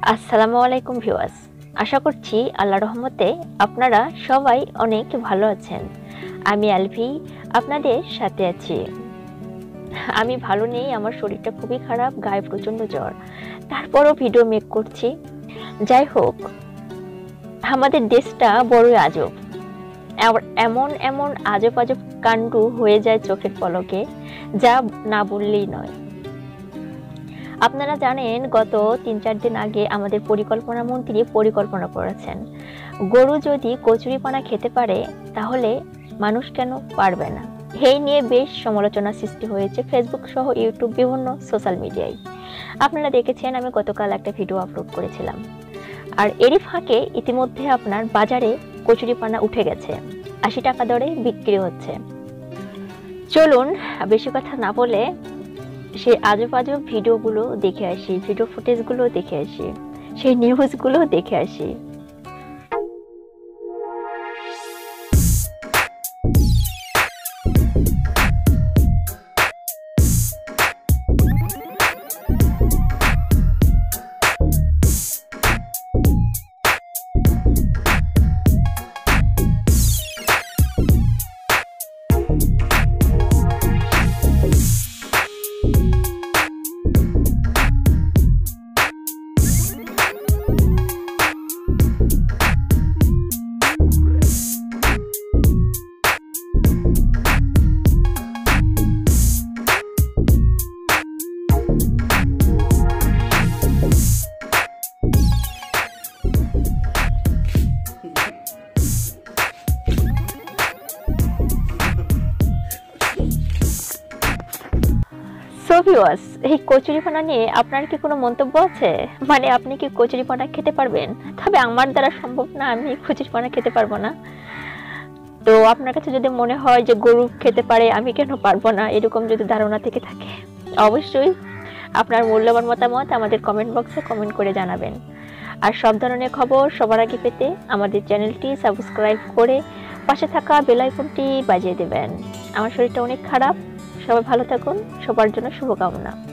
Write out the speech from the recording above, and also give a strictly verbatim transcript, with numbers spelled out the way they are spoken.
আসসালামু আলাইকুম ভিউয়ার্স, আশা করছি আল্লাহর রহমতে আপনারা সবাই অনেক ভালো আছেন। আমি আলভি আপনাদের সাথে আছি। আমি ভালো নেই, আমার শরীরটা খুবই খারাপ, গায়ে প্রচন্ড জ্বর, তারপরও ভিডিও মেক করছি। যাই হোক, আমাদের দেশটা বড়ই আজব। এমন এমন আজব আজব কাণ্ড হয়ে যায় চোখের পলকে, যা না বললেই নয়। আপনারা জানেন, গত তিন চার দিন আগে আমাদের পরিকল্পনা মন্ত্রী পরিকল্পনা করেছেন, গরু যদি কচুরিপানা খেতে পারে তাহলে মানুষ কেন পারবে না। এই নিয়ে বেশ সমালোচনা সৃষ্টি হয়েছে ফেসবুক সহ ইউটিউব বিভিন্ন সোশ্যাল মিডিয়ায়। আপনারা দেখেছেন, আমি গতকাল একটা ভিডিও আপলোড করেছিলাম। আর এরই ফাঁকে ইতিমধ্যে আপনার বাজারে কচুরিপানা উঠে গেছে, আশি টাকা দরে বিক্রি হচ্ছে। চলুন বেশি কথা না বলে সেই আজব আজব ভিডিওগুলো দেখে আসি, ভিডিও ফুটেজগুলো দেখে আসি, সেই নিউজগুলো দেখে আসি। সো ভিউয়ার্স, এই কচুরিপানা নিয়ে আপনার কি কোনো মন্তব্য আছে? মানে আপনি কি কচুরিপানা খেতে পারবেন? তবে আমার দ্বারা সম্ভব না, আমি কচুরিপানা খেতে পারবো না। তো আপনার কাছে যদি মনে হয় যে গরু খেতে পারে, আমি কেন পারবো না, এরকম যদি ধারণা থেকে থাকে, অবশ্যই আপনার মূল্যবান মতামত আমাদের কমেন্ট বক্সে কমেন্ট করে জানাবেন। আর সব ধরনের খবর সবার আগে পেতে আমাদের চ্যানেলটি সাবস্ক্রাইব করে পাশে থাকা বেল আইকনটি বাজিয়ে দেবেন। আমার শরীরটা অনেক খারাপ, সবাই ভালো থাকুন, সবার জন্য শুভকামনা।